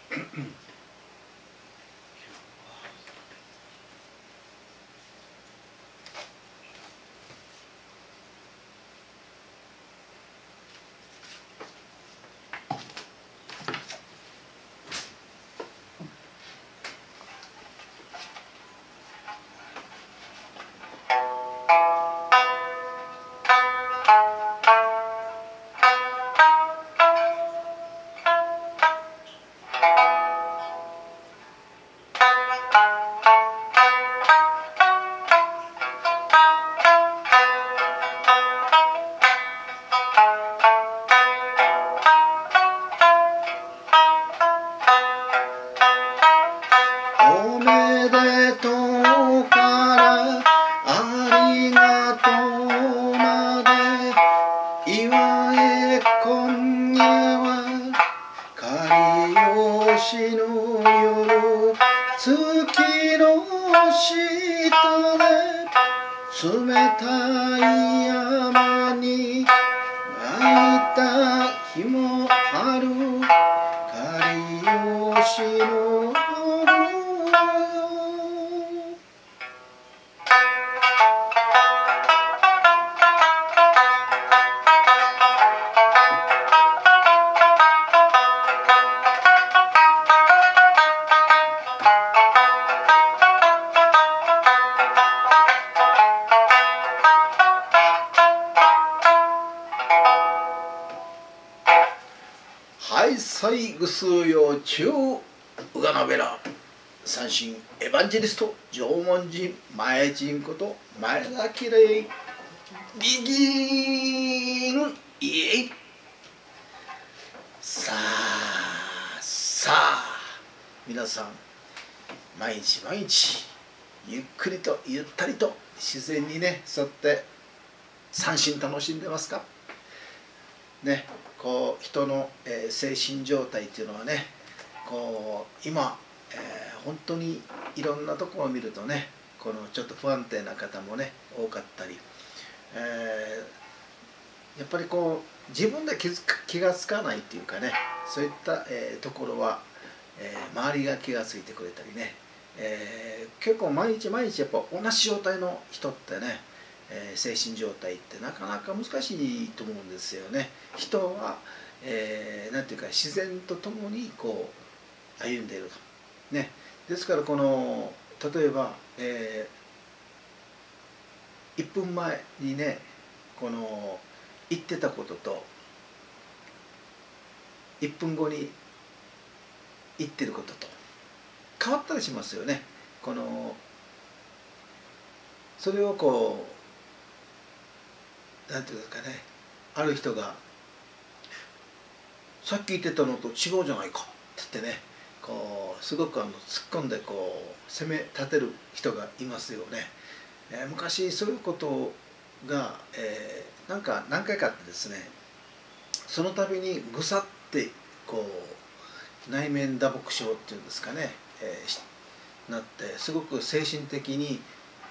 おめでとうからありがとうまで祝え今夜はかりよしの夜月の下で冷たい山に泣いた日もあるかりよしの夜はいさいぐすうようちゅううがなべら三神エヴァンジェリスト縄文人前人こと前田きれいビギンイエイさあ皆さん毎日毎日ゆっくりとゆったりと自然にね沿って三神楽しんでますかね。こう人の、精神状態っていうのはねこう今、本当にいろんなところを見るとねこのちょっと不安定な方もね多かったり、やっぱりこう自分で気がつかないっていうかねそういった、ところは、周りが気がついてくれたりね、結構毎日毎日やっぱ同じ状態の人ってね精神状態ってなかなか難しいと思うんですよね。人は、なんていうか自然とともにこう歩んでいると。ね、ですからこの例えば、1分前にねこの言ってたことと1分後に言ってることと変わったりしますよね。このそれをこうなんていうんですかねある人が「さっき言ってたのと違うじゃないか」って言ってねこうすごく突っ込んでこう責め立てる人がいますよね。昔そういうことが、なんか何回かあってですねその度にぐさってこう内面打撲症っていうんですかね、なってすごく精神的に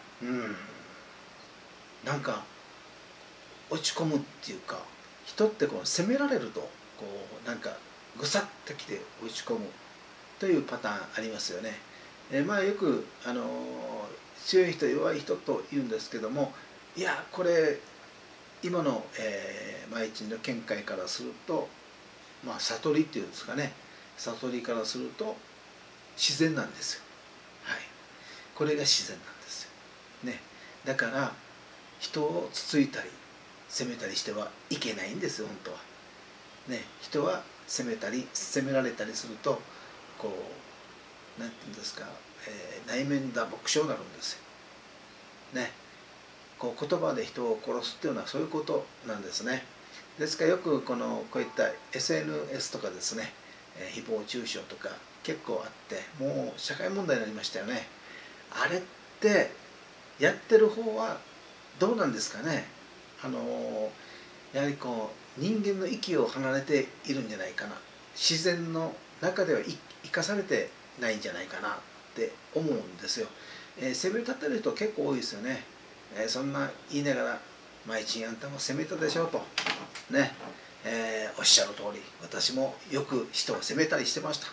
なんか落ち込むっていうか人ってこう責められるとこうなんかぐさっときて落ち込むというパターンありますよね。まあよく強い人弱い人と言うんですけどもいやこれ今の、毎日の見解からするとまあ悟りっていうんですかね悟りからすると自然なんですよ。はい、これが自然なんですよ。ね、だから人をつついたり責めたりしてはいけないんですよ本当は。ね、人は責めたり責められたりするとこうなんていうんですか、内面打撲症になるんですよ。ね、こう言葉で人を殺すっていうのはそういうことなんですね。ですからよくこういった SNS とかですね、誹謗中傷とか結構あってもう社会問題になりましたよね。あれってやってる方はどうなんですかね。やはりこう人間の息を離れているんじゃないかな自然の中では生かされてないんじゃないかなって思うんですよ。責め立てる人結構多いですよね。そんな言いながら「毎日あんたも責めたでしょ」とね、おっしゃる通り私もよく人を責めたりしてました。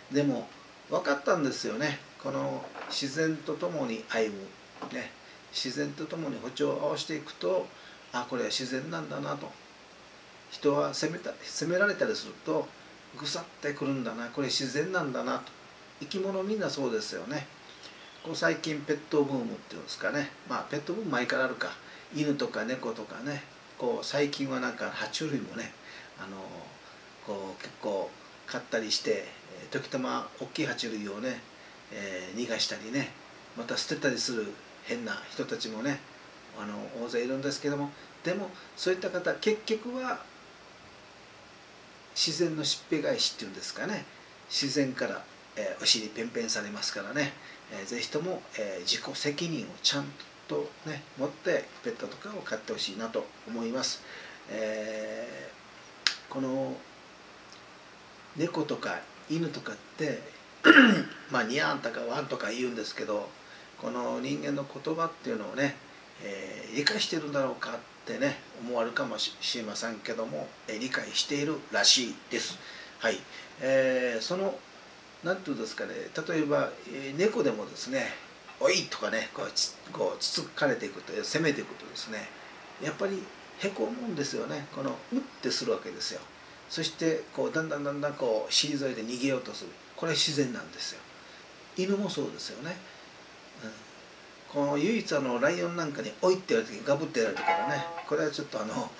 でも分かったんですよね。この自然とともに歩む、ね、自然とともに歩調を合わせていくと、あ、これは自然なんだなと。人は責められたりするとぐさってくるんだな、これ自然なんだなと。生き物みんなそうですよね。こう最近ペットブームっていうんですかね、まあペットブーム前からあるか、犬とか猫とかね、こう最近はなんか爬虫類もね、こう結構飼ったりして、時たま大きい爬虫類をね、逃がしたりね、また捨てたりする変な人たちもね、大勢いるんですけども、でもそういった方結局は自然のしっぺ返しっていうんですかね、自然から、お尻ペンペンされますからね、ぜひとも、自己責任をちゃんとね持ってペットとかを飼ってほしいなと思います。この猫とか犬とかってまあニャンとかワンとか言うんですけど、この人間の言葉っていうのをね、理解してるんだろうかってね思われるかもしれませんけども、理解しているらしいです。はい、その何て言うんですかね、例えば、猫でもですね「おい!」とかねこうつつかれていくと攻めていくとですね、やっぱりへこむんですよね。このうってするわけですよ。そしてこうだんだんこう退いて逃げようとする、これは自然なんですよ。犬もそうですよね。この唯一ライオンなんかに「おい!」って言われた時にガブってやられたからね、これはちょっと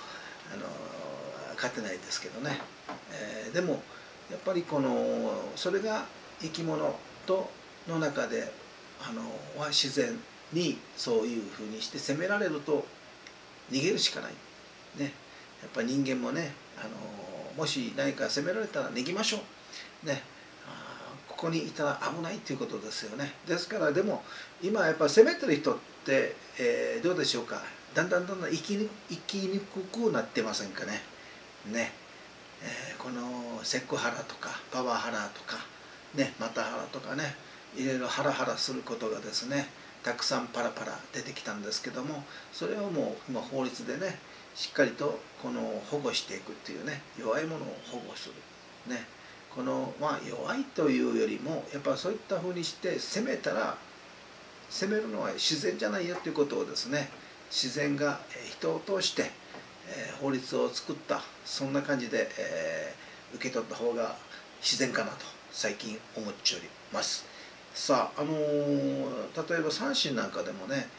勝てないですけどね、でもやっぱりそれが生き物の中では自然にそういうふうにして責められると逃げるしかないね。やっぱり人間もね、もし何か責められたら逃げましょうね。ここにいたら危ないということですよね。ですからでも今やっぱ責めてる人って、どうでしょうか、だんだん生きにくくなってませんかね。このセクハラとかパワハラとかね、マタハラとかね、いろいろハラハラすることがですねたくさんパラパラ出てきたんですけども、それをもう今法律でねしっかりと保護していくっていうね、弱いものを保護するね、弱いというよりもやっぱそういったふうにして攻めたら、攻めるのは自然じゃないよということをですね、自然が人を通して法律を作った、そんな感じで受け取った方が自然かなと最近思っております。さあ、例えば三振なんかでもね、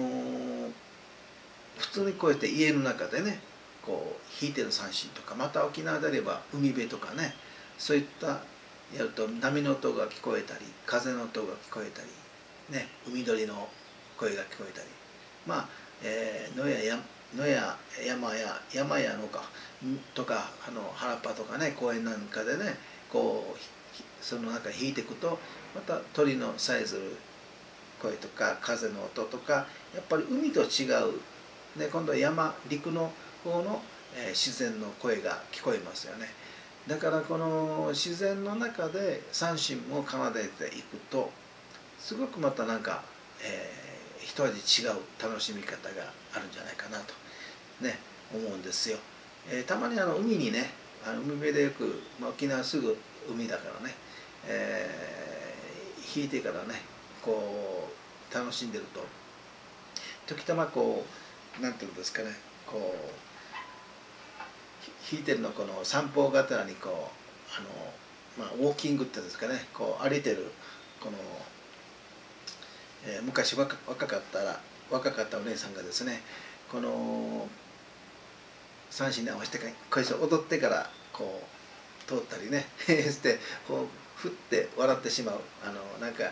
普通にこうやって家の中でねこう弾いてる三振とか、また沖縄であれば海辺とかね、そういったやると波の音が聞こえたり風の音が聞こえたりね、海鳥の声が聞こえたり、まあ、野や山やのかとか原っぱとかね公園なんかでねこうその中弾いていくと、また鳥のさえずる声とか風の音とか、やっぱり海と違う、ね、今度は陸の方の、自然の声が聞こえますよね。だからこの自然の中で三振を奏でていくとすごくまたなんか、一味違う楽しみ方があるんじゃないかなとね思うんですよ。たまに海にね海辺でよく、沖縄すぐ海だからね、引いてからねこう楽しんでると、時たまこうなんていうんですかね、こう引いてるのこの散歩がてらにこうウォーキングっていうんですかね、こう歩いてるこの、昔若かったお姉さんがですね、この三振に合わせてこいつ踊ってからこう通ったりねしてこうふって笑ってしまうなんか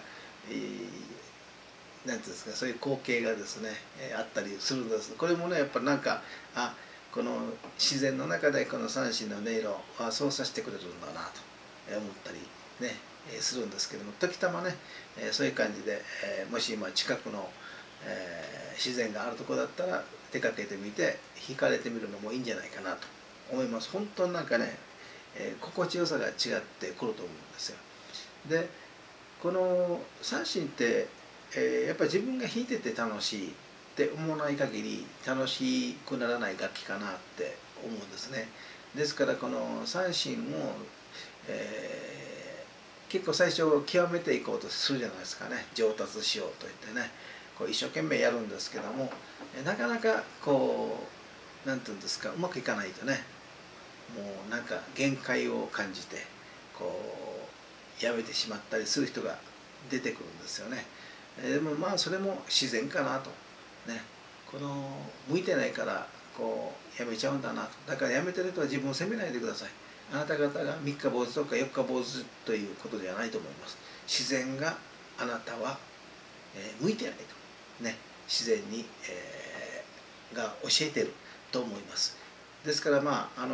なんていうんですか、そういう光景がですね、あったりするんです。これもねやっぱりなんかこの自然の中でこの三振の音色はそうさせてくれるんだなと思ったりねするんですけども、時たまねそういう感じでもし今近くの自然があるところだったら出かけてみて惹かれてみるのもいいんじゃないかなと思います。本当になんかね心地よさが違ってくると思うんですよ。でこの三振ってやっぱり自分が弾いてて楽しいって思わない限り楽しくならない楽器かなって思うんですね。ですからこの三振を、 結構最初極めていこうとするじゃないですかね。上達しようと言ってね、こう一生懸命やるんですけども、なかなかこうなんていうんですか、うまくいかないとね、もうなんか限界を感じてこうやめてしまったりする人が出てくるんですよね。でもまあそれも自然かなとね、この向いてないからこうやめちゃうんだなと。だからやめてる人は自分を責めないでください。あなた方が三日坊主とか四日坊主ということではないと思います。自然があなたは、向いてないとね、自然に、が教えてると思います。ですからまあ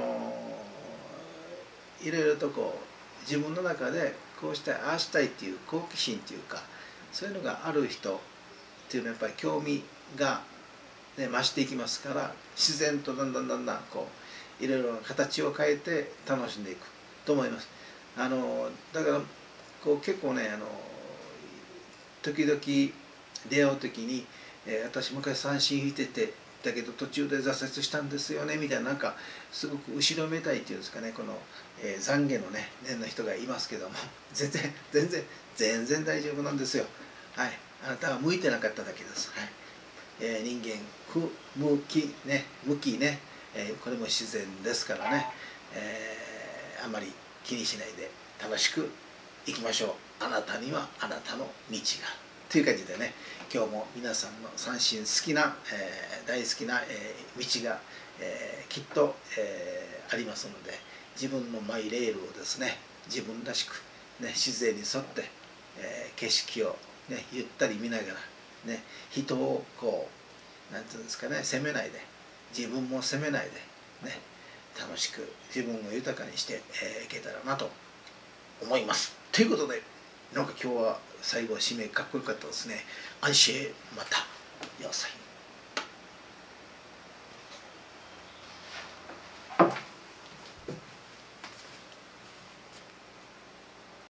いろいろとこう自分の中でこうしたいああしたいっていう好奇心っていうか、そういうのがある人っていうのはやっぱり興味が、ね、増していきますから、自然とだんだんこういろいろな形を変えて楽しんでいくと思います。だからこう結構ね時々出会う時に、私昔三振弾いててだけど途中で挫折したんですよねみたいな、なんかすごく後ろめたいっていうんですかね、この、懺悔のね念の人がいますけども、全然大丈夫なんですよ。はい、あなたは向いてなかっただけです。はい、人間不向きね、向きね、これも自然ですからね、あまり気にしないで楽しくいきましょう。あなたにはあなたの道がという感じでね、今日も皆さんの三振好きな、大好きな、道が、きっと、ありますので、自分のマイレールをですね、自分らしく、ね、自然に沿って、景色を、ね、ゆったり見ながら、ね、人をこうなんていうんですかね、責めないで、自分も責めないで、ね、楽しく自分を豊かにしていけたらなと思います。ということで、なんか今日は最後締めかっこよかったですね。安心また。よさい。